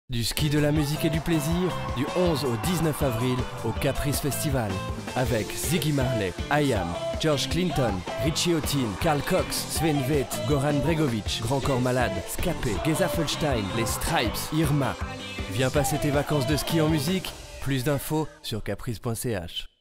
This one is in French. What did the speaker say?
Du ski, de la musique et du plaisir, du 11 au 19 avril au Caprice Festival. Avec Ziggy Marley, I.Am, George Clinton, Richie Houghton, Carl Cox, Sven Väth, Goran Bregovic, Grand Corps Malade, Scapé, Geza Felstein, les Stripes, Irma. Viens passer tes vacances de ski en musique. Plus d'infos sur caprice.ch.